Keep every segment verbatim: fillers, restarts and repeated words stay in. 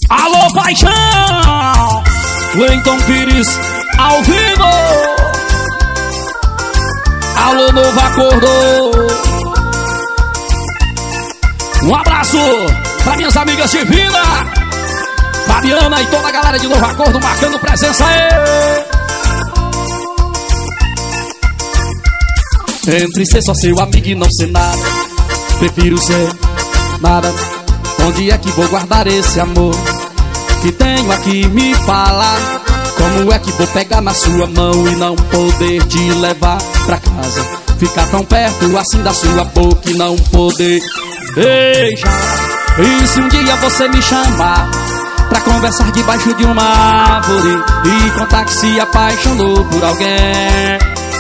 Alô, paixão! Cleiton Pires, ao vivo! Alô, Novo Acordo! Um abraço pra minhas amigas divinas, Fabiana e toda a galera de Novo Acordo marcando presença aí. Entre ser só seu amigo e não ser nada, prefiro ser nada. Onde é que vou guardar esse amor que tenho aqui? Me falar. Como é que vou pegar na sua mão e não poder te levar pra casa? Ficar tão perto assim da sua boca e não poder beijar. E se um dia você me chamar pra conversar debaixo de uma árvore e contar que se apaixonou por alguém,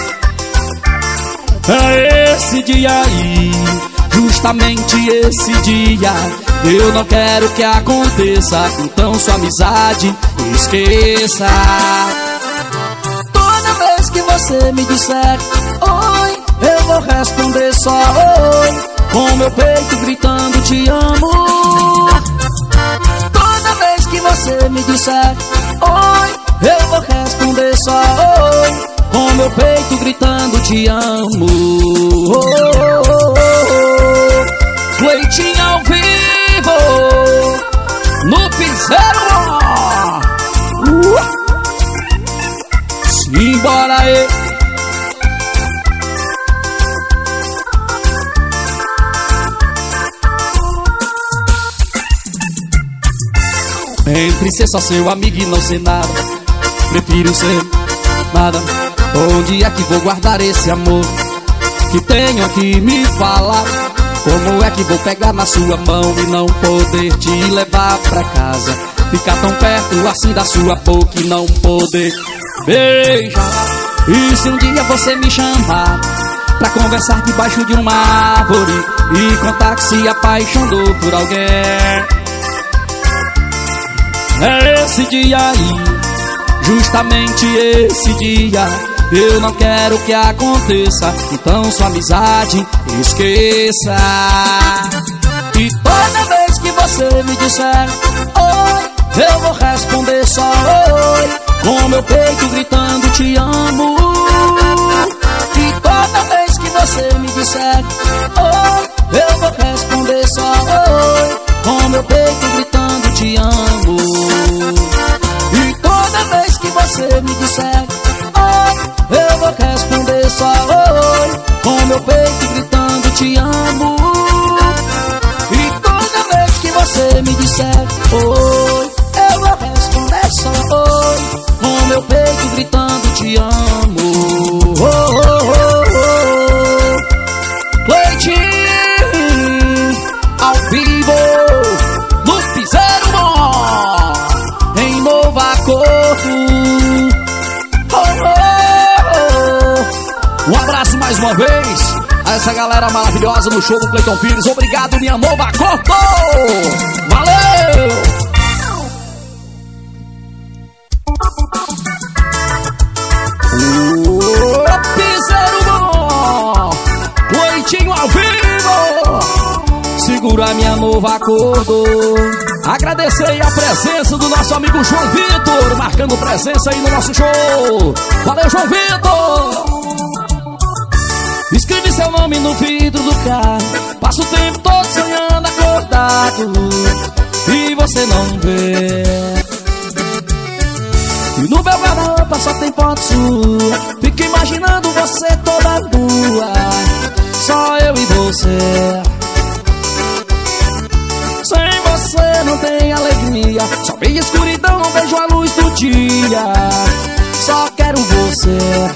é esse dia aí, justamente esse dia, eu não quero que aconteça. Então sua amizade esqueça. Toda vez que você me disser oi, eu vou responder só oi, com meu peito gritando te amo. Toda vez que você me disser oi, eu vou responder só oi, com meu peito gritando te amo. Oh, oh, oh, oh. Cleitinho ao vivo no piseiro. uh. Simbora aí. Entre ser só seu amigo e não ser nada, prefiro ser nada. Onde é que vou guardar esse amor que tenho aqui? Me falar. Como é que vou pegar na sua mão e não poder te levar pra casa? Ficar tão perto assim da sua boca e não poder beijar. E se um dia você me chamar pra conversar debaixo de uma árvore e contar que se apaixonou por alguém, é esse dia aí, justamente esse dia, eu não quero que aconteça. Então sua amizade esqueça. E toda vez que você me disser oi, eu vou responder só oi, com meu peito gritando te amo. E toda vez que você me disser oi, eu vou responder só oi, com meu peito gritando te amo. E toda vez que você me disser oi, eu vou responder só oi, com meu peito gritando te amo. E toda vez que você me disser oi, eu vou responder só oi, com meu peito gritando te amo. Oh, oh, oh, oh. Cleitinho ao vivo no piseiro em Novo Acordo. Um abraço mais uma vez a essa galera maravilhosa no show do Cleiton Pires. Obrigado, minha Novo Acordo. Valeu! O piseiro bom, Cleitinho ao vivo. Segura minha Novo Acordo. Agradecer a presença do nosso amigo João Vitor, marcando presença aí no nosso show. Valeu, João Vitor! Escreve seu nome no vidro do carro, passa o tempo todo sonhando acordado e você não vê. E no meu guarda-roupa só tem foto sua, fico imaginando você toda nua, só eu e você. Sem você não tem alegria, só vejo escuridão, não vejo a luz do dia, só quero você.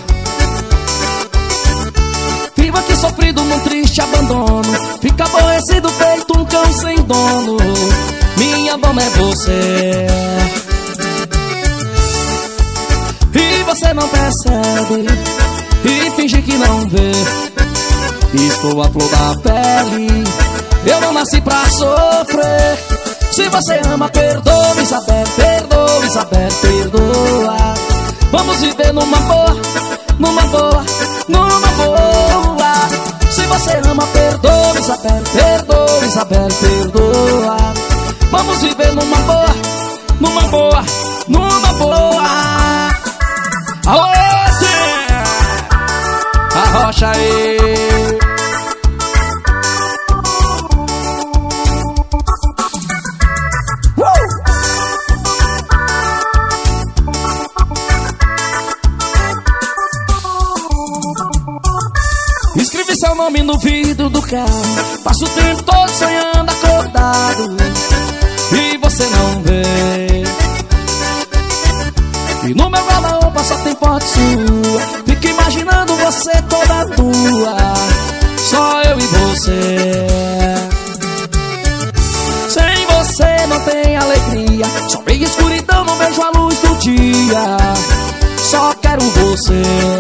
Vivo aqui sofrido num triste abandono, fica aborrecido feito um cão sem dono. Minha dona é você, e você não percebe e finge que não vê. Estou a flor da pele, eu não nasci pra sofrer. Se você ama, perdoa, Isabel, perdoa, Isabel, perdoa. Vamos viver numa boa, numa boa, numa boa. Se você ama, perdoa, Isabel, perdoa, Isabel, perdoa. Vamos viver numa boa, numa boa, numa boa. Aô, arrocha aí. Escreve seu nome no vidro do carro. Passo o tempo todo sonhando acordado e você não vê. E no meu galão só tem foto sua. Fico imaginando você toda nua, só eu e você. Sem você não tem alegria, só vejo escuridão, não vejo a luz do dia. Só quero você.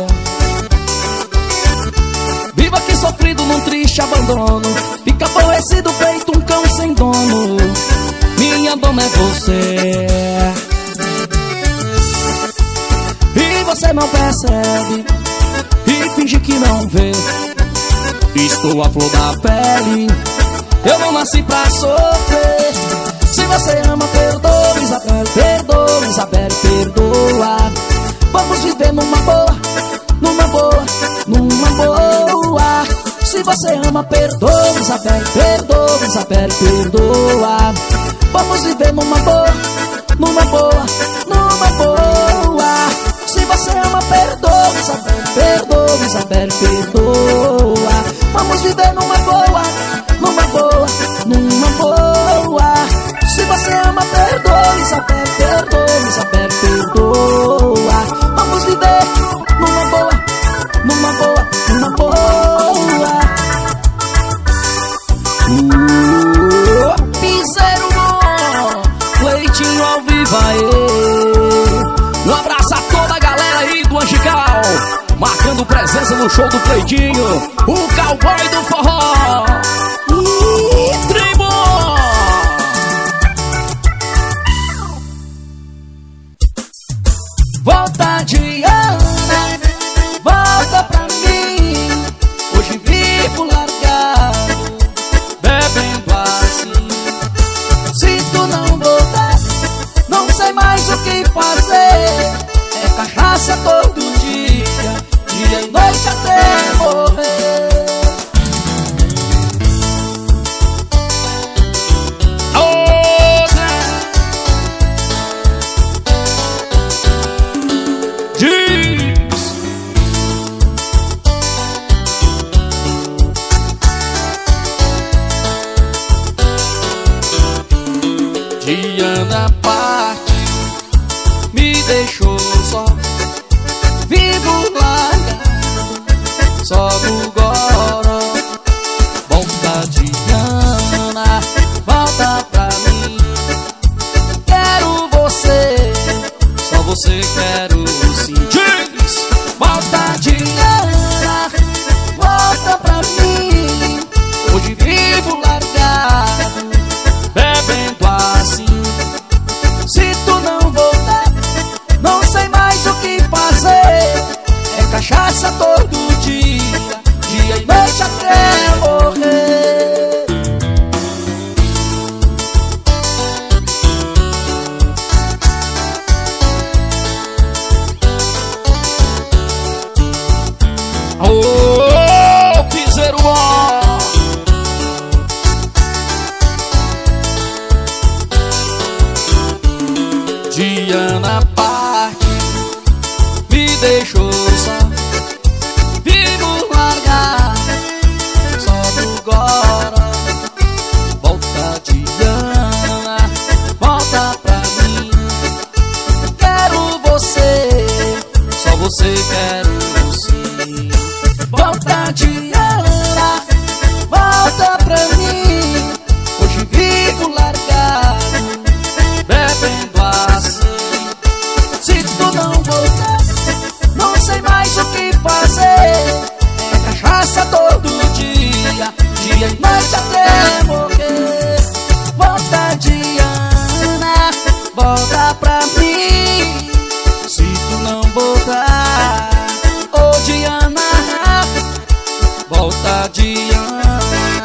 Vivo aqui sofrido num triste abandono, fica aborrecido feito um cão sem dono. Minha dona é você. E você não percebe e finge que não vê. Estou a flor da pele, eu não nasci pra sofrer. Se você ama, perdoa, Isabelle, perdoa, Isabelle, perdoa. Vamos viver numa boa, numa boa, numa boa. Se você ama, perdoa, Isabelle, perdoa, Isabelle, perdoa. Vamos viver numa boa, numa boa, numa boa. Se você ama, perdoa, Isabelle, perdoa, Isabelle, perdoa. Vamos viver numa boa, numa boa, numa boa. Se você ama, perdoa, Isabelle, perdoa, Isabelle, perdoa. Vamos viver numa boa, numa boa, numa boa. uh, Piseiro bom, Leitinho ao vivo aí. Um abraço a toda a galera aí do Angical, marcando presença no show do Cleitinho, o cowboy do forró. E tribo! Volta, Diana, volta pra mim. Hoje vivo largado, bebendo assim. Se tu não voltar, não sei mais o que fazer. É cachaça todo dia, dia e noite até morrer. Diana parte, me deixou só, vivo largado, só no goró. Volta, Diana, volta pra mim. Quero você, só você quero sim. Diz! Volta, Diana, volta pra mim. Hoje vivo largado, bebendo assim. Se tu não voltar, não sei mais o que fazer. É cachaça todo dia, dia e noite até morrer. Ô, piseiro bom! Diana parte, me deixou só, vivo largar, só no goró. Volta, Diana, volta pra mim. Quero você, só você quero sim. Volta, Diana, volta pra mim. Hoje vivo largado, bebendo assim. Se tu não voltar, não sei mais o que fazer. É cachaça todo dia, dia e noite até morrer. Volta, Diana, volta pra mim. Se tu não voltar, ô Diana, volta, Diana,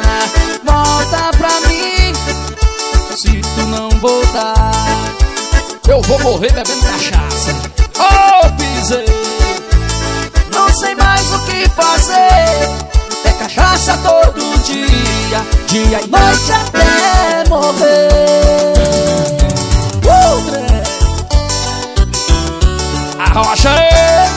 volta pra mim. Se tu não voltar, eu vou morrer bebendo cachaça. Oh, pisei, não sei mais o que fazer. É cachaça todo dia, dia e noite até morrer. Uh, Arrocha aí.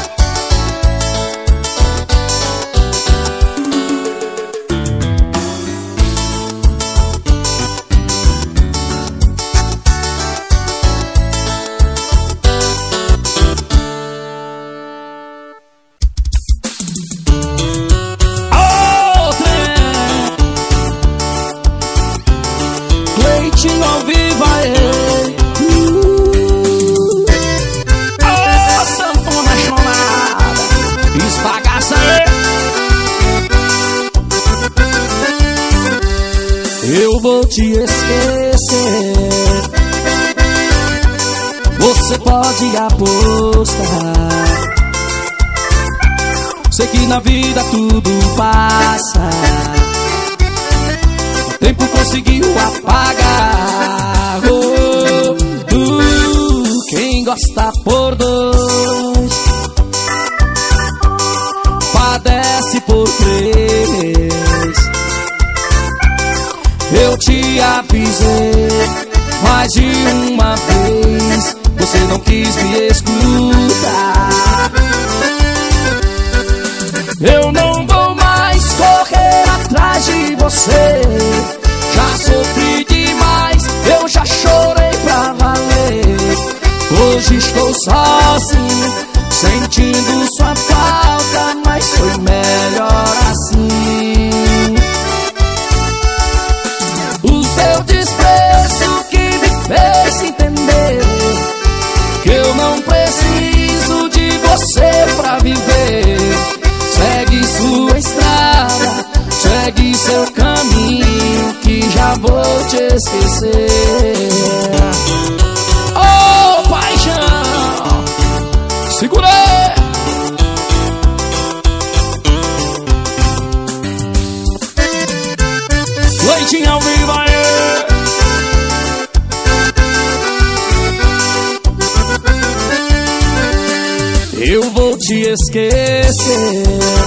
Eu vou te esquecer, você pode apostar. Sei que na vida tudo passa, o tempo conseguiu apagar. Oh, uh, quem gosta por dois padece por três. Eu te avisei mais de uma vez, você não quis me escutar. Eu não vou mais correr atrás de você, já sofri demais, eu já chorei pra valer. Hoje estou sozinho, sentindo sua falta, mas foi melhor assim. Seu desprezo que me fez entender que eu não preciso de você pra viver. Segue sua estrada, segue seu caminho, que já vou te esquecer. Oh, paixão, segura aí. Leitinho ao vivo aí. Eu vou te esquecer,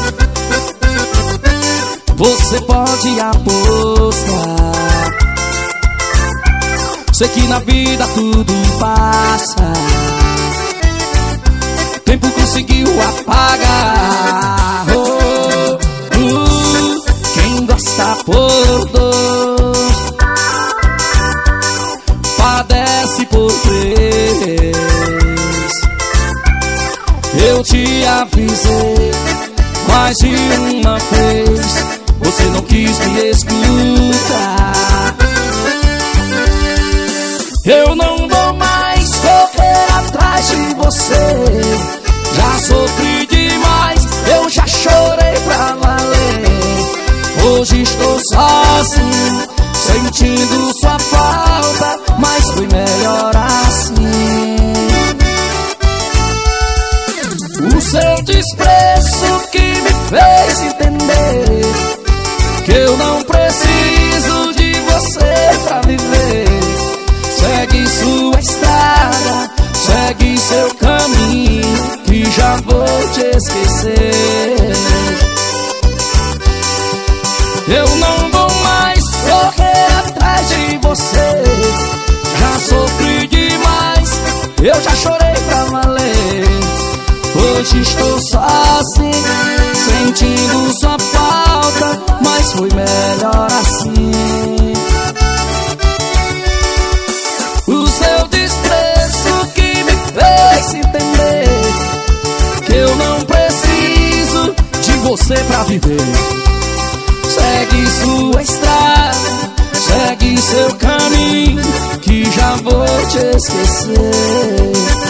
você pode apostar. Sei que na vida tudo passa, o tempo conseguiu apagar. Oh, uh, quem gosta por dois padece por três. Eu te avisei mais de uma vez, você não quis me escutar. Eu não vou mais correr atrás de você, já sofri demais, eu já chorei pra valer. Hoje estou sozinho, sentindo sua falta, mas foi melhor assim. O seu desprezo que me fez entender que eu não preciso de você pra viver. Segue sua estrada, segue seu caminho, que já vou te esquecer. Eu não vou mais correr atrás de você, já sofri demais, eu já chorei pra valer. Hoje estou sozinho, sentindo sua falta, mas foi melhor assim. O seu desprezo que me fez entender que eu não preciso de você pra viver. Segue sua estrada, segue seu caminho, que já vou te esquecer.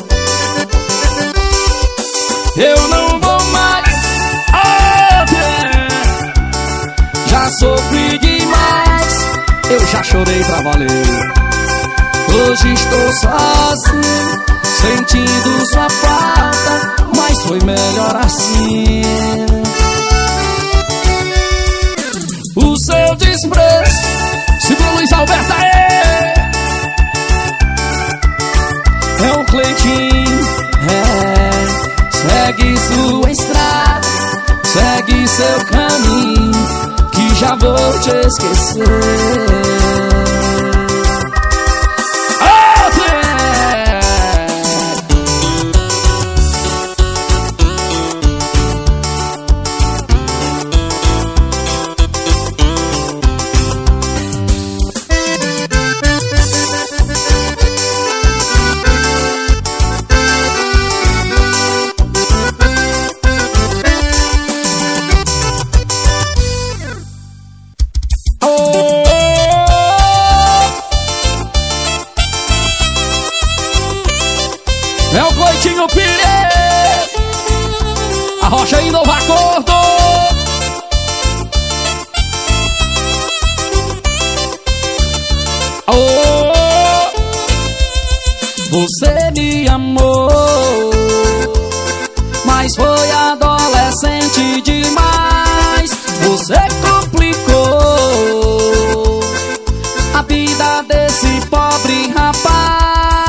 Eu não vou mais, oh, yeah. Já sofri demais, eu já chorei pra valer. Hoje estou sozinho, sentindo sua falta, mas foi melhor assim. O seu desprezo, segura Luiz Alberto aí. É Cleitinho, é, segue sua estrada, segue seu caminho, que já vou te esquecer. É o Cleitinho Pires, a Rocha em Novo Acordo. Oh, você me amou, mas foi adolescente demais. Você complicou a vida desse pobre rapaz.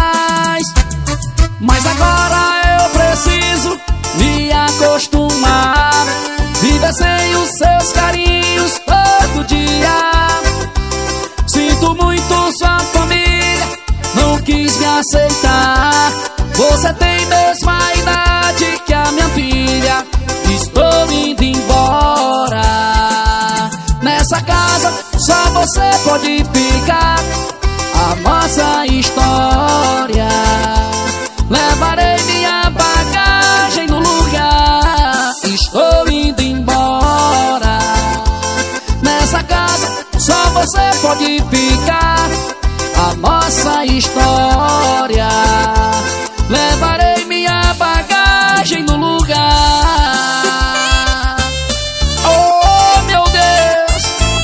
Mas agora eu preciso me acostumar, viver sem os seus carinhos todo dia. Sinto muito sua família, não quis me aceitar. Você tem mesma idade que a minha filha. Estou indo embora. Nessa casa só você pode ficar. A nossa história, levarei minha bagagem no lugar. Estou indo embora. Nessa casa só você pode ficar. A nossa história, levarei minha bagagem no lugar. Oh, meu Deus!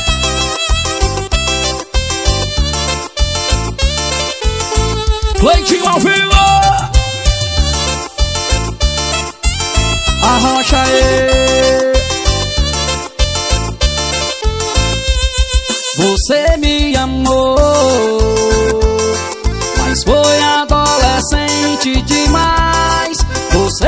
Cleitinho ao vivo, a Rocha é. Você me amou, mas foi adolescente demais. Você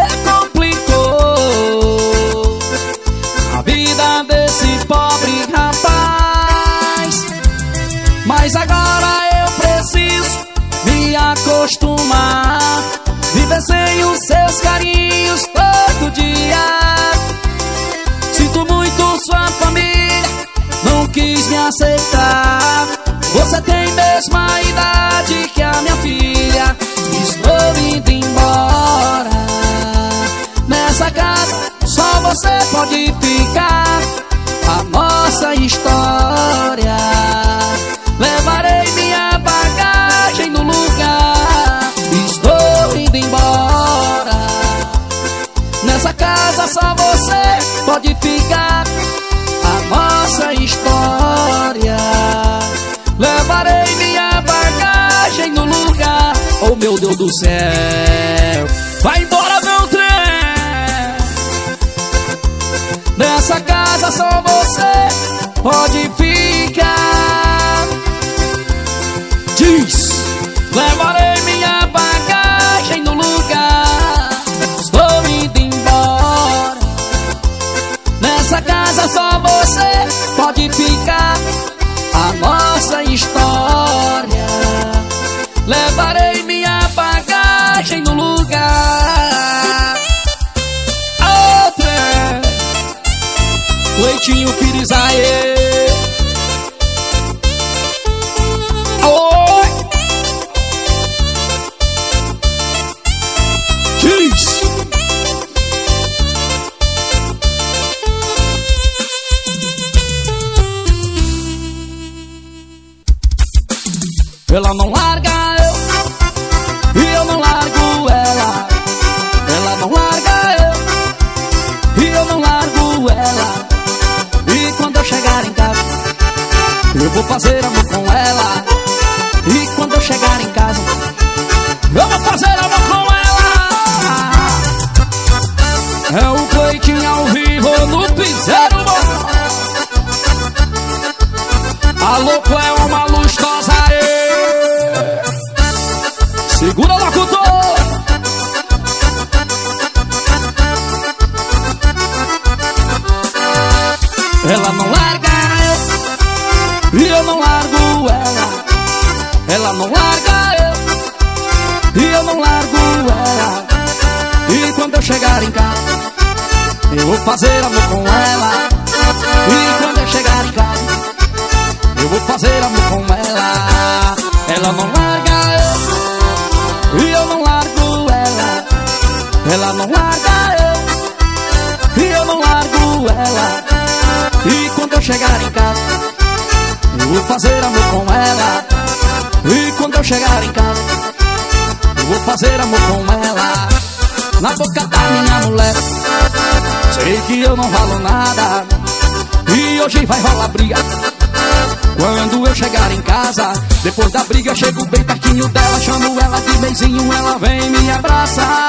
complicou a vida desse pobre rapaz. Mas agora eu preciso me acostumar, viver sem os seus carinhos todo dia. Sinto muito sua família, não quis me aceitar. Você tem mesma idade que a minha filha. Estou indo embora. Nessa casa só você pode ficar. A nossa história, levarei minha bagagem no lugar. Estou indo embora. Nessa casa só você pode ficar. A nossa história, levarei minha bagagem no lugar. Oh, meu Deus do céu, vai embora meu trem. nessa casa só você pode ficar. Diz, levarei minha bagagem no lugar. Estou indo embora. Nessa casa só você pode ficar. A nossa história, levarei minha bagagem no lugar. Outra, Cleitinho Pires, aê. Oi. diz, Ela não larga eu, e eu não largo ela. Ela não larga eu, e eu não largo ela. E quando eu chegar em casa, eu vou fazer amor com ela. E quando eu chegar em casa, eu vou fazer amor com ela. É o Cleitinho ao vivo no piseiro, mano. Alô, Cleo, uma lustosa aí. Segura, locutor. vou fazer amor com ela. E quando eu chegar em casa, eu vou fazer amor com ela. Ela não larga eu, e eu não largo ela. Ela não larga eu, e eu não largo ela. E quando eu chegar em casa, eu vou fazer amor com ela. E quando eu chegar em casa, eu vou fazer amor com ela. Na boca da minha mulher, sei que eu não valo nada, e hoje vai rolar briga. Quando eu chegar em casa, depois da briga eu chego bem pertinho dela, chamo ela de beijinho, ela vem me abraçar.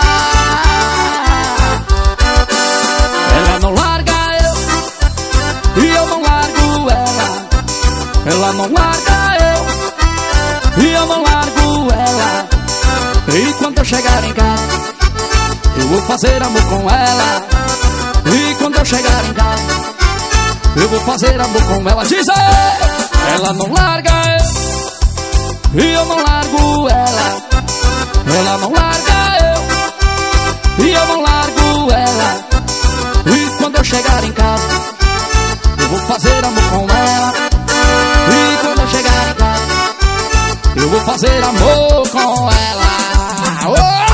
Ela não larga eu, e eu não largo ela. Ela não larga eu, e eu não largo ela. E quando eu chegar em casa, eu vou fazer amor com ela. E quando eu chegar em casa, eu vou fazer amor com ela. Diz aí! Ela não larga eu, e eu não largo ela. Ela não larga eu, e eu não largo ela. E quando eu chegar em casa, eu vou fazer amor com ela. E quando eu chegar em casa, eu vou fazer amor com ela. Oh!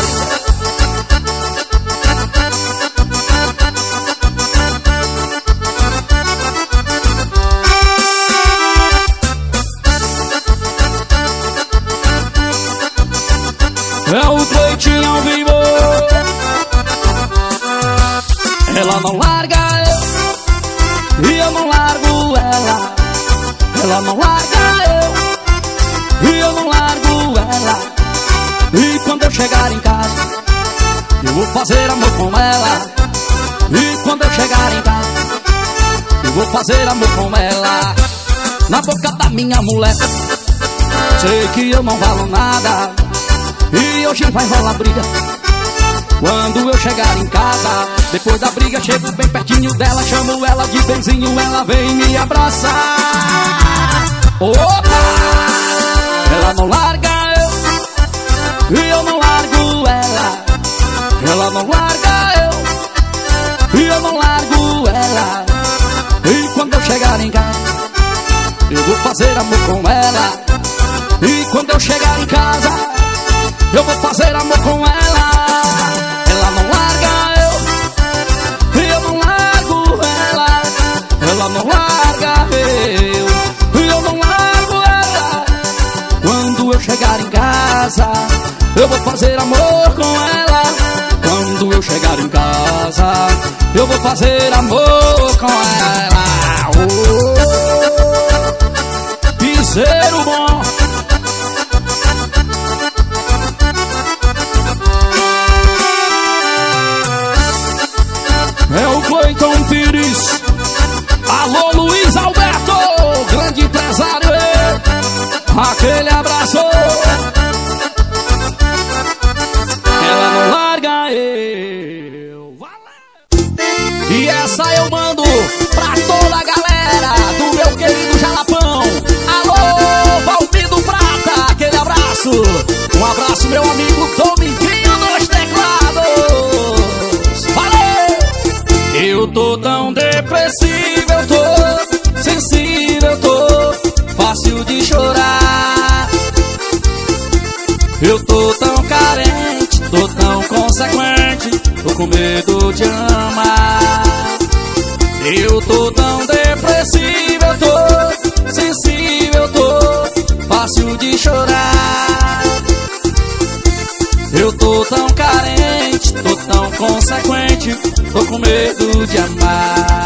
É o Cleitinho ao vivo. Ela não larga eu, e eu não largo ela. Ela não larga eu, e eu não largo ela. E quando eu chegar em casa, eu vou fazer amor com ela. E quando eu chegar em casa, eu vou fazer amor com ela. Na boca da minha mulher, sei que eu não valo nada, e hoje vai rolar briga. Quando eu chegar em casa, depois da briga chego bem pertinho dela, chamo ela de benzinho, ela vem me abraçar. Opa! Ela não larga eu, e eu não largo ela. Ela não larga eu, e eu não largo ela. E quando eu chegar em casa, eu vou fazer amor com ela. E quando eu chegar em casa, eu vou fazer amor com ela. Ela não larga eu, e eu não largo ela. Ela não larga eu, e eu não largo ela. Quando eu chegar em casa, eu vou fazer amor com ela. Quando eu chegar em casa, eu vou fazer amor com ela. Oh, piseiro bom. É o Cleiton Pires. Alô, Luiz Alberto, grande empresário. Aquele abraço. Ela não larga eu. E essa eu mando pra toda a galera do meu querido Jalapão. Alô, Valmido Prata, aquele abraço. Um abraço, meu amigo Dominguinho dos teclados. Eu tô tão depressivo, eu tô sensível, eu tô fácil de chorar. Eu tô tão carente, tô tão consequente, tô com medo de amar. Eu tô tão depressivo, eu tô sensível, eu tô fácil de chorar. Eu tô tão carente, tô tão consequente, tô com medo de amar.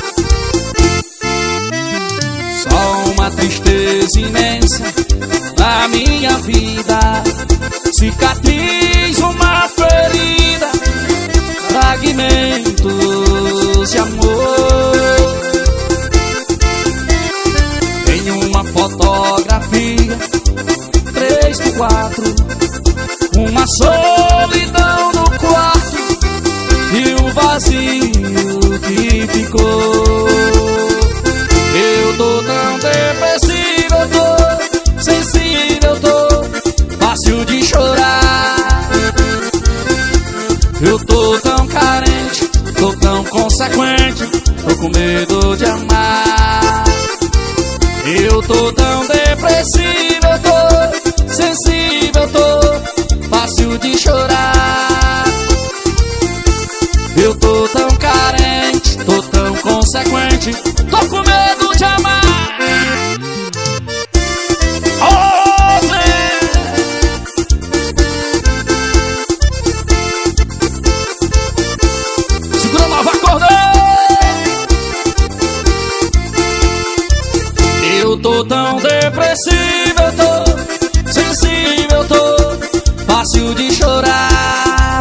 Só uma tristeza imensa na minha vida, cicatriz, uma ferida, fragmentos de amor. Tem uma fotografia, três por quatro, uma solidão no quarto e o vazio que ficou. Eu tô tão depressivo, eu tô sensível, eu tô fácil de chorar. Eu tô tão carente, tô tão consequente, tô com medo de amar. Eu tô tão depressivo, eu tô sensível, eu tô fácil de chorar. Eu tô tão carente, tô tão consequente, tô com medo de amar. Oh, segura nova corda. Eu tô tão depressivo, eu tô sensível, eu tô fácil de chorar.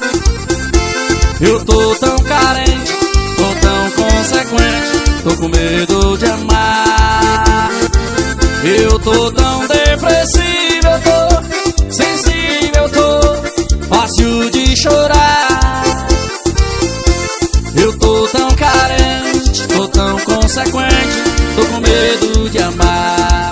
Eu tô tão carente, tô tão consequente, tô com medo de amar. Eu tô tão depressivo, eu tô sensível, eu tô fácil de chorar. Eu tô tão carente, tô tão consequente, tô com medo de amar.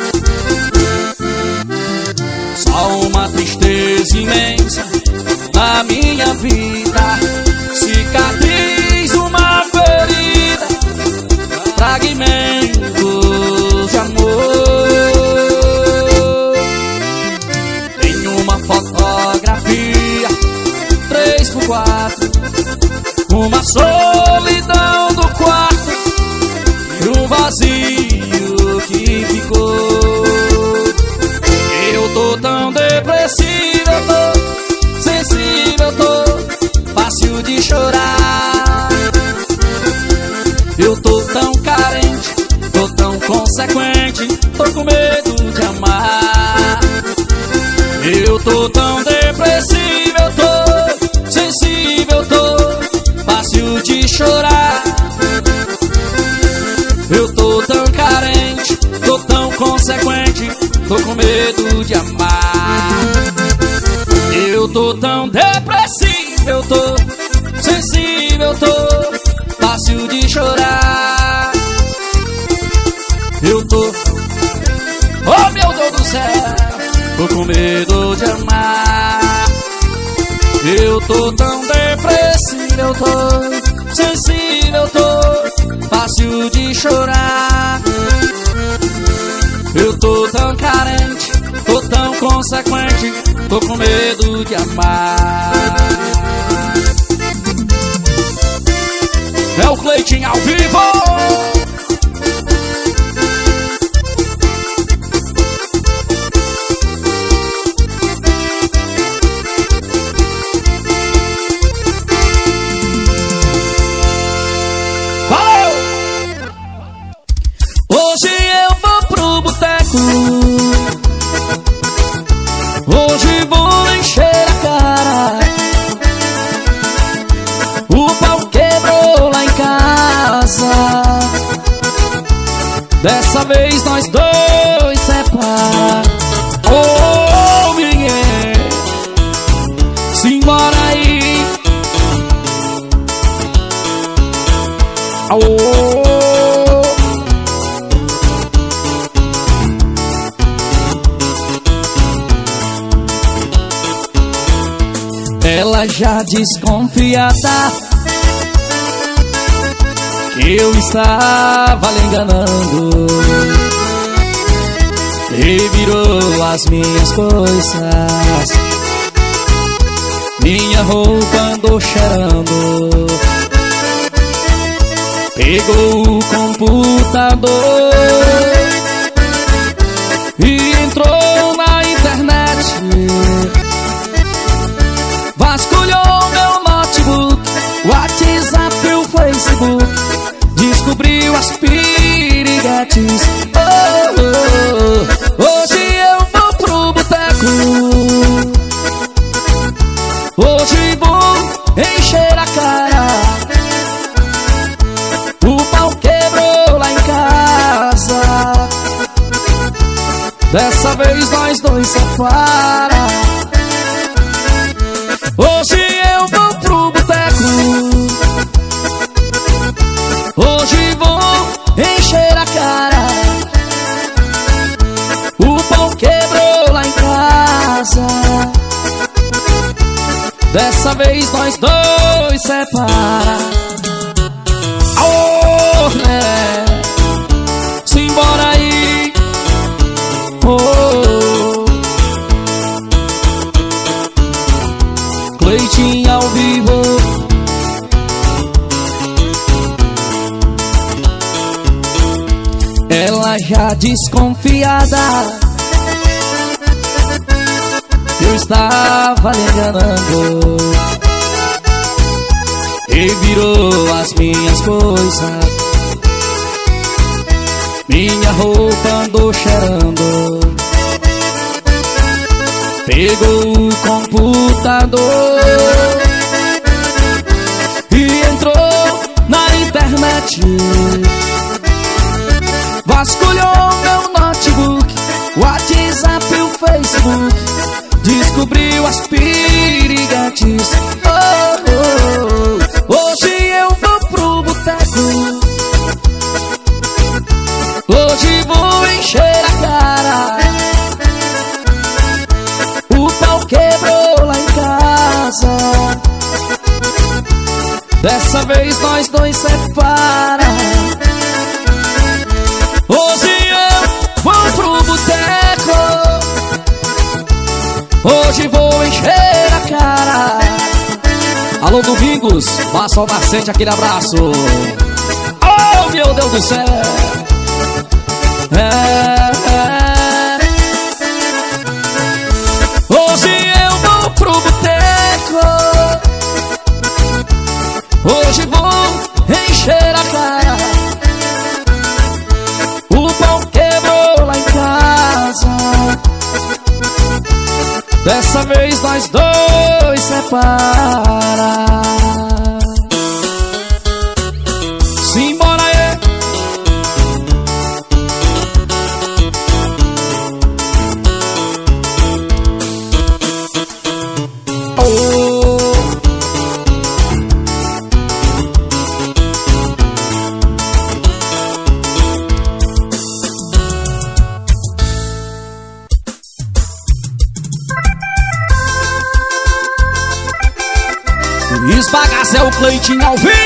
Só uma tristeza imensa na minha vida, cicatriz, uma ferida, fragmentos de amor. Tem uma fotografia, três por quatro, uma solidão do quarto e um vazio que ficou. Eu tô tão depressivo, eu tô sensível, eu tô fácil de chorar. Eu tô tão carente, tô tão consequente, tô com medo de amar. Eu tô tão depressivo, eu tô sensível, eu tô fácil de chorar. Eu tô tão carente, tô tão consequente, tô com medo de amar. Eu tô tão depressivo, eu tô sensível, eu tô fácil de chorar. Eu tô, oh meu Deus do céu, tô com medo de amar. Eu tô tão depressivo, eu tô sensível, eu tô fácil de chorar. Eu tô tão carente, tô tão consequente, tô com medo de amar. É o Cleitinho ao vivo. Valeu! Hoje eu vou pro boteco, hoje vou encher a cara. O pau quebrou lá em casa, dessa vez nós dois separa. Oh, ninguém, simbora aí. Oh, ela já desconfiada que eu estava lhe enganando, revirou as minhas coisas, minha roupa andou cheirando, pegou o computador e entrou na internet, vasculhou meu notebook, WhatsApp e o Facebook, descobriu as piriguetes. Oh, oh, oh. Hoje eu vou pro boteco, hoje vou encher a cara. O pau quebrou lá em casa, dessa vez nós dois separa. Hoje eu vou pro boteco, hoje vou encher a cara. O pau quebrou lá em casa, dessa vez nós dois separa. Cleitinho ao vivo. Ela já desconfiada, eu estava lhe enganando, e virou as minhas coisas. Minha roupa andou cheirando, pegou o computador e entrou na internet. Vasculhou meu notebook, WhatsApp e o Facebook, descobriu as piriguetes. Oh, oh, oh. Hoje eu vou pro boteco, hoje vou encher a cara. O pau quebrou lá em casa, dessa vez nós dois separa. Hoje eu vou pro boteco, hoje vou encher a cara. Alô Domingos, Basso Nascente, aquele abraço. Oh meu Deus do céu. É, é. Hoje eu vou pro boteco, hoje vou encher a cara. O pau quebrou lá em casa, dessa vez nós dois separa. Simbora aí. Oh. Esbagaça o Cleitinho ao vivo.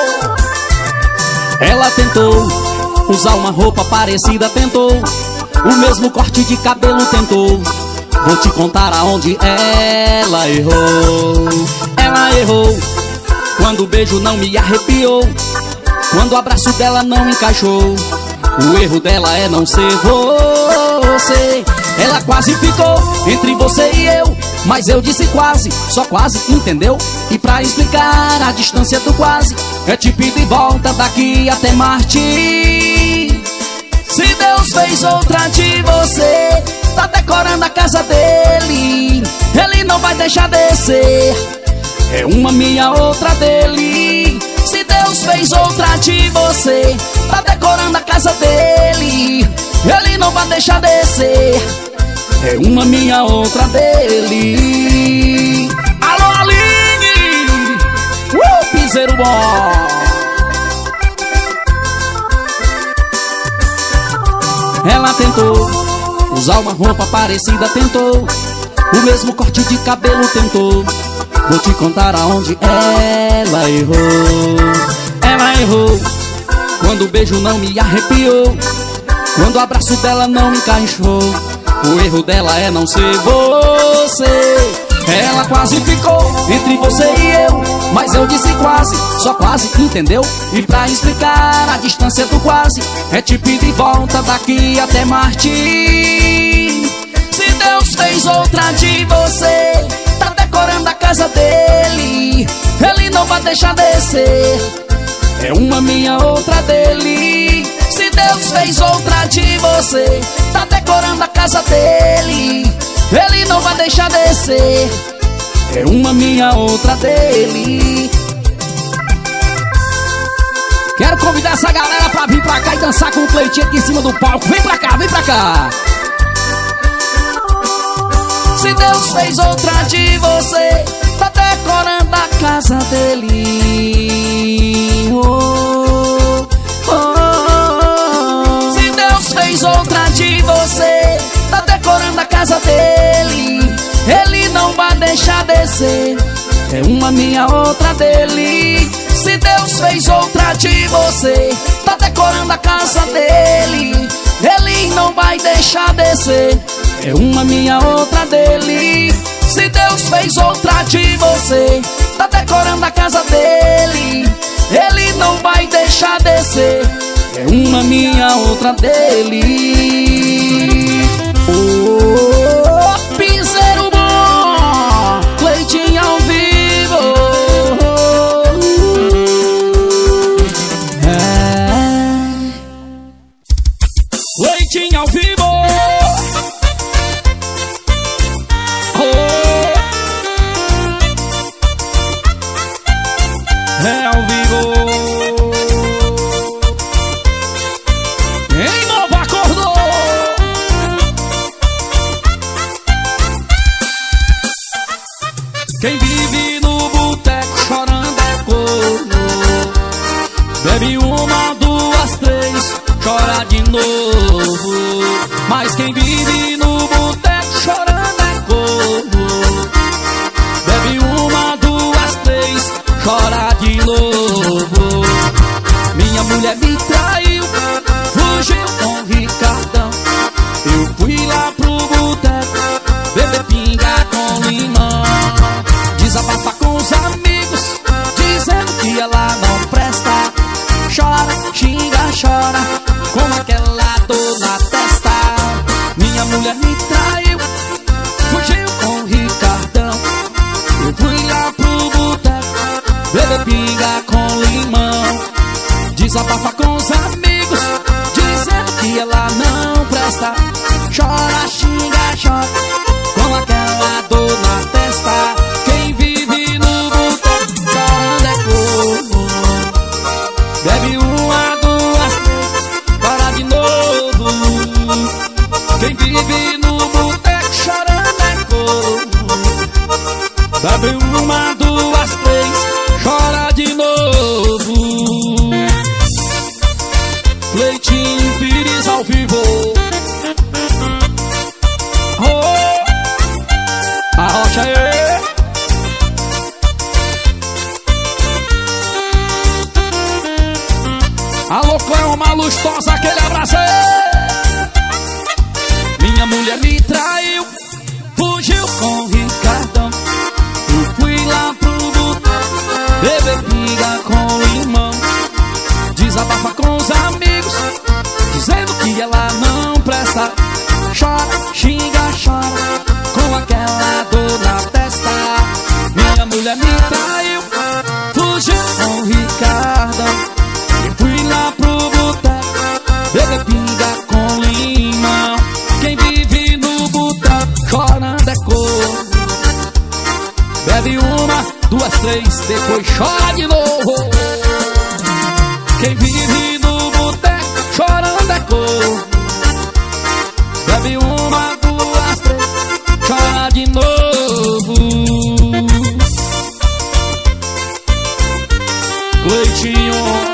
Ela tentou usar uma roupa parecida, tentou o mesmo corte de cabelo, tentou. Vou te contar aonde ela errou. Ela errou quando o beijo não me arrepiou, quando o abraço dela não encaixou. O erro dela é não ser você. Ela quase ficou entre você e eu, mas eu disse quase, só quase, entendeu? E pra explicar a distância do quase, é tipo ir de volta daqui até Marte. Se Deus fez outra de você, tá decorando a casa dele, ele não vai deixar descer. É uma minha, outra dele. Se Deus fez outra de você, tá decorando a casa dele, ele não vai deixar descer. É uma minha, outra dele. Alô Aline, uh, piseiro bom. Ela tentou usar uma roupa parecida, tentou o mesmo corte de cabelo, tentou. Vou te contar aonde ela errou. Ela errou quando o beijo não me arrepiou, quando o abraço dela não encaixou. O erro dela é não ser você. Ela quase ficou entre você e eu, mas eu disse quase, só quase, entendeu? E pra explicar a distância do quase, é tipo ir de volta daqui até Marte. Se Deus fez outra de você, tá decorando a casa dele, ele não vai deixar descer. É uma minha, outra dele. Se Deus fez outra de você, tá decorando a casa dele, ele não vai deixar descer. É uma minha, outra dele. Quero convidar essa galera pra vir pra cá e dançar com o Cleitinho aqui em cima do palco. Vem pra cá, vem pra cá. Se Deus fez outra de você, tá decorando a casa dele. Oh, oh, oh. Se Deus fez outra de você, tá decorando a casa dele, ele não vai deixar descer. É uma minha, outra dele. Se Deus fez outra de você, tá decorando a casa dele, ele não vai deixar descer. É uma minha, outra dele. Se Deus fez faz outra de você. Tá decorando a casa dele, ele não vai deixar descer. É uma minha, outra dele. Oh, piseiro bom, Cleitinho ao vivo. É. Cleitinho ao vivo. É ao vivo. Em Nova Acordou. Quem vive no boteco chorando é corno. Bebe uma, duas, três, chora de novo. Mas quem vive no boteco chorando é corno. Bebe uma, duas, três, chora de novo. Minha mulher me traiu, fugiu com Ricardão. Eu fui lá pro boteco, beber pinga com limão. Desabafa com os amigos, dizendo que ela não presta. Chora, xinga, chora, com aquela dor na testa. Minha mulher me traiu, fugiu com Ricardão. Eu fui lá pro boteco, beber pinga com limão. Desabafa com os amigos, dizendo que ela não presta. Chora, xinga, chora, com aquela dor na testa. Quem vive no boteco chorando é corno. Bebe uma, duas, três, para de novo. Quem vive no boteco chorando é corno. Bebe uma, duas, três, chora de novo. Cleitinho Pires ao vivo. Oh, a rocha é. Alô, Cléo, Malustosa, aquele abraço aí. Minha mulher me traiu, fugiu com Ricardão. Eu fui lá pro boteco, beber pinga com limão. Desabafa com os amigos, dizendo que ela não presta. Chora, xinga, chora, com aquela dor na testa. Minha mulher me traiu, fugiu com Ricardão. Eu fui lá pro boteco, beber pinga com limão. Quem vive no boteco chorando é corno. Bebe uma, duas, três, depois chora de novo. Quem vive no boteco chorando é corno. Bebe uma, duas, três, chora de novo. Cleitinho.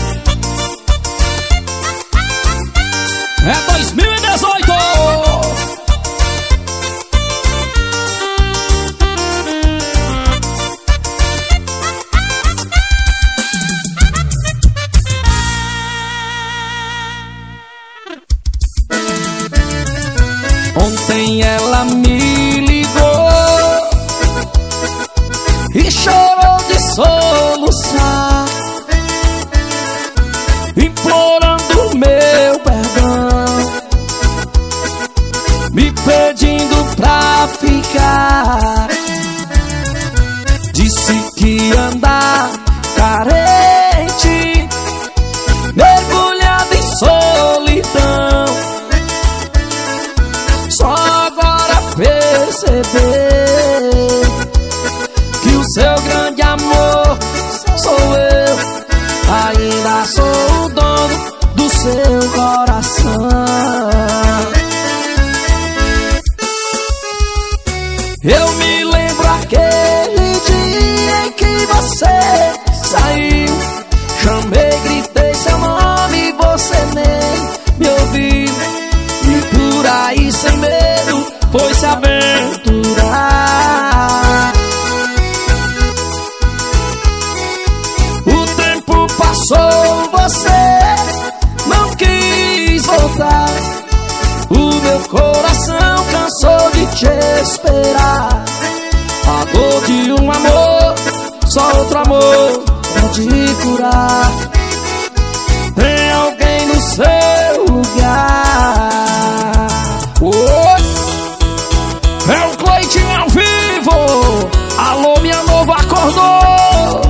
É dois mil e dezoito. Ontem ela me ligou e chorou de soluçar, implorando meu perdão, me pedindo pra ficar. Disse que anda carente, mergulhado em solidão. Só agora perceber que o seu grande amor sou eu. Ainda sou o dono do seu coração. Eu me lembro aquele dia em que você saiu. Chamei, gritei seu nome e você nem me ouviu. E por aí sem medo foi se aventurar. O tempo passou, você não quis voltar. O meu coração cansou de te esperar. pode curar. Tem alguém no seu lugar. Oi! É o Cleitinho ao vivo. Alô, minha nova acordou.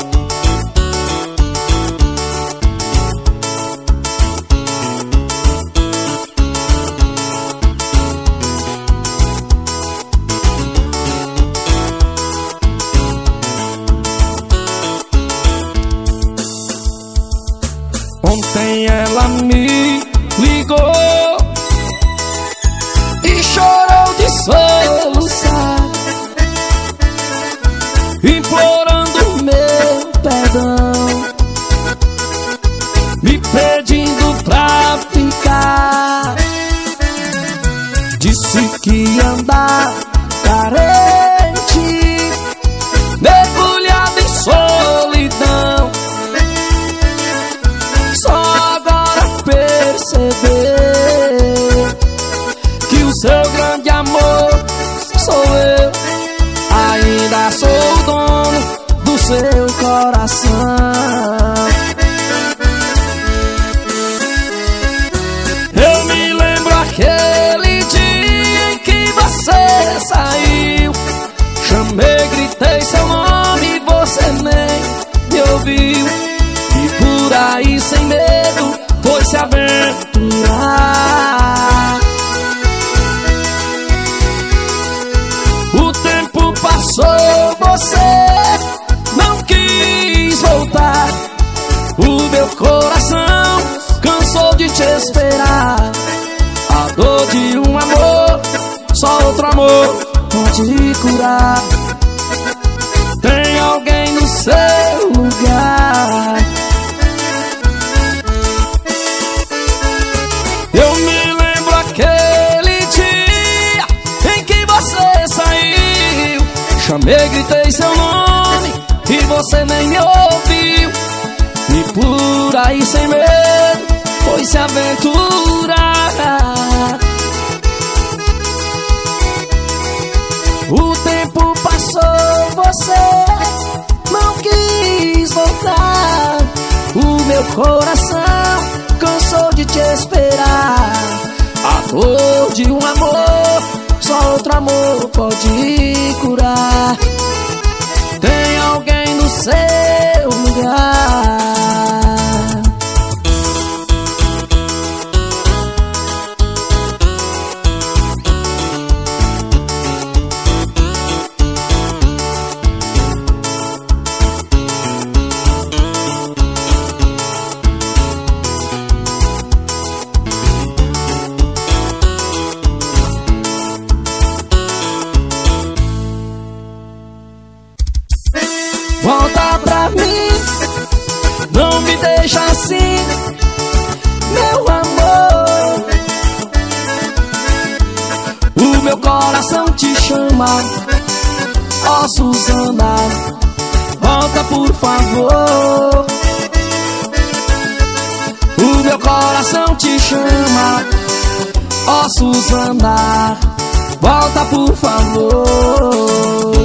Ontem ela me ligou e chorou de soluçar, implorando meu perdão, me pedindo pra ficar. Disse que ia andar carente, mergulhado em solidão. Só agora perceber que o seu grande amor sou eu. Ainda sou o dono do seu coração. Eu me lembro aquele dia em que você saiu. Chamei, gritei seu nome e você nem me ouviu. E por aí sem medo foi se aventurar. O tempo passou, você não quis voltar. O meu coração cansou de te esperar. A dor de um amor, só outro amor pode curar. Tem alguém no seu lugar. Eu me lembro aquele dia em que você saiu. Chamei, gritei seu nome e você nem me ouviu. E por aí sem medo foi se aventurar. O tempo passou, você não quis voltar. O meu coração cansou de te esperar. A dor de um amor, só outro amor pode curar. Tem alguém no seu lugar. Volta pra mim, não me deixa assim, meu amor. O meu coração te chama, ó Suzana, volta por favor. O meu coração te chama, ó Suzana, volta por favor.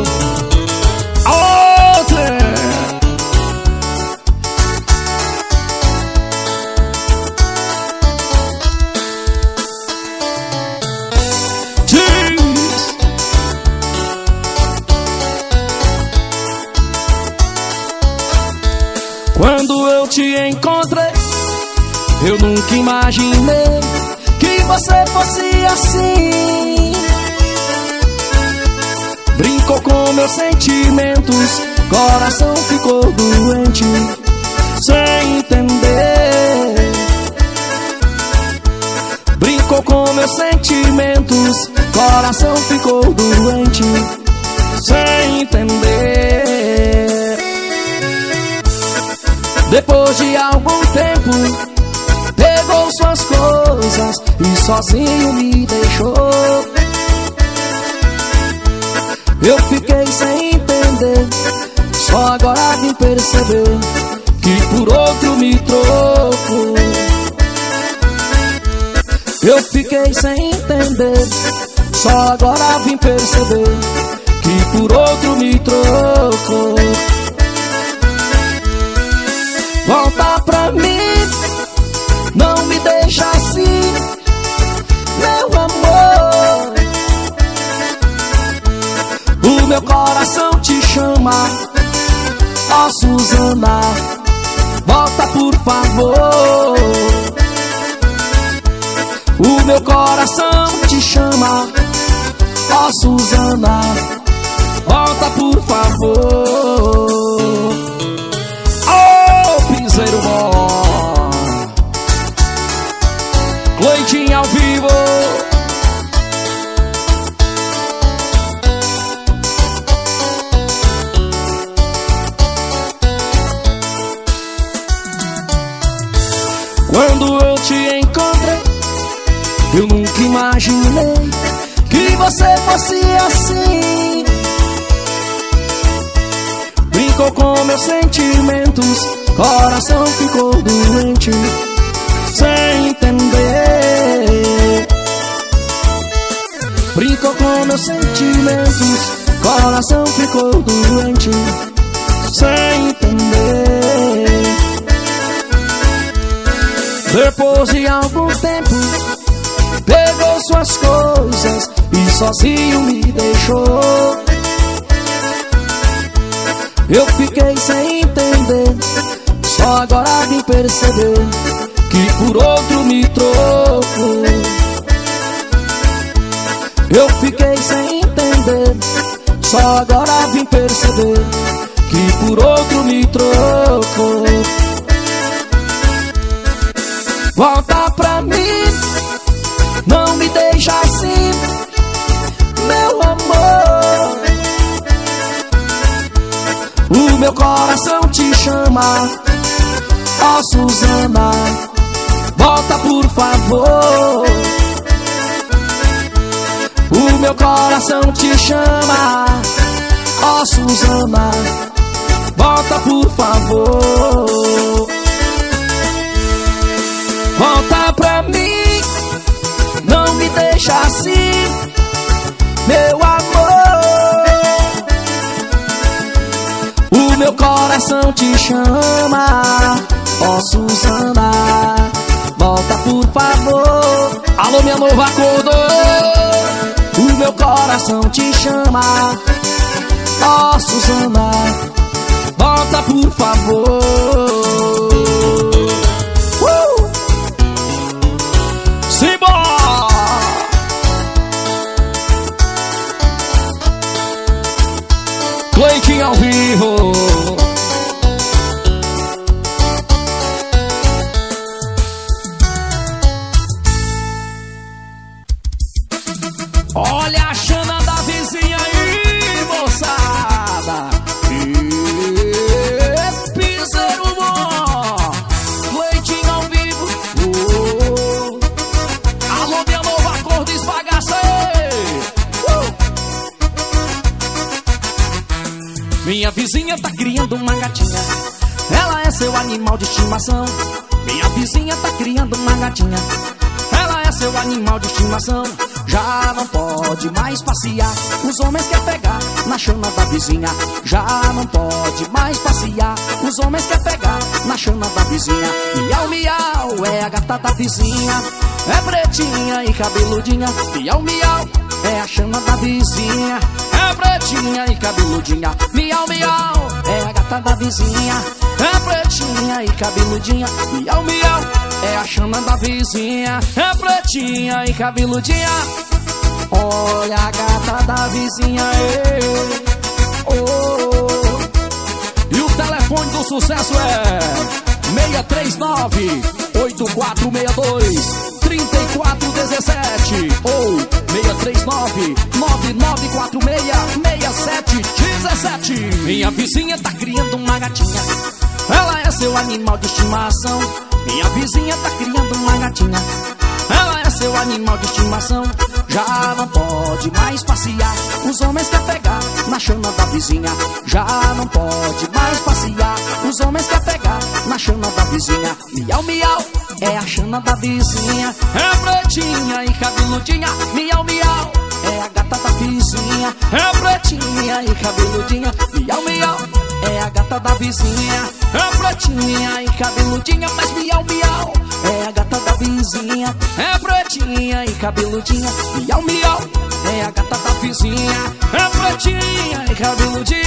Quando eu te encontrei, eu nunca imaginei que você fosse assim. Brincou com meus sentimentos, coração ficou doente, sem entender. Brincou com meus sentimentos, coração ficou doente, sem entender. Depois de algum tempo, pegou suas coisas e sozinho me deixou. Eu fiquei sem entender, só agora vim perceber que por outro me trocou. Eu fiquei sem entender, só agora vim perceber que por outro me trocou. meu coração te chama. Ó Suzana, volta por favor. O meu coração te chama. Ó Suzana, volta por favor. Ô piseiro bom, Cleitinho ao vivo. Quando eu te encontrei, eu nunca imaginei que você fosse assim. Brincou com meus sentimentos, coração ficou doente, sem entender. Brincou com meus sentimentos, coração ficou doente, sem entender. Depois de algum tempo, pegou suas coisas e sozinho me deixou. Eu fiquei sem entender, só agora vim perceber que por outro me trocou. Eu fiquei sem entender, só agora vim perceber que por outro me trocou. Volta pra mim, não me deixa assim, meu amor. O meu coração te chama. Ó Suzana, volta por favor. O meu coração te chama. Ó Suzana, volta por favor. Volta pra mim, não me deixa assim, meu amor. O meu coração te chama. Ó Suzana, volta por favor. Alô, minha noiva acordou. O meu coração te chama. Ó Suzana, volta por favor. Cleitinho ao vivo. Olha a Xana da vizinha aí, moçada. E piseiro bom, Cleitinho ao vivo. Oh. Alô, minha nova cor, desbagaça aí. uh. Minha vizinha tá criando uma gatinha, ela é seu animal de estimação. Minha vizinha tá criando uma gatinha, ela é seu animal de estimação. Já não pode mais passear, os homens querem pegar na chana da vizinha. Já não pode mais passear, os homens querem pegar na chana da vizinha. Miau, miau, é a gata da vizinha, é pretinha e cabeludinha. Miau, miau, é a chama da vizinha, é pretinha e cabeludinha. Miau, miau, é a gata da vizinha, é pretinha e cabeludinha. Miau, miau, é a chama da vizinha, é pretinha e cabeludinha. Olha a gata da vizinha, ei, oh. E o telefone do sucesso é seis três nove, oito quatro seis dois, três quatro um sete ou seis três nove, nove nove quatro seis, seis sete um sete. Minha vizinha tá criando uma gatinha, ela é seu animal de estimação. Minha vizinha tá criando uma gatinha, ela é seu animal de estimação. Já não pode mais passear, os homens querem pegar na chana da vizinha. Já não pode mais passear, os homens querem pegar na chana da vizinha. Miau, miau, é a chana da vizinha, é pretinha e cabeludinha. Miau, miau, é a gata da vizinha, é pretinha e cabeludinha. Miau, miau, é a gata da vizinha, é pretinha e cabeludinha. Mas miau, miau, é a gata da vizinha, é pretinha e cabeludinha. Miau, miau, é a gata da vizinha, é pretinha cabelo de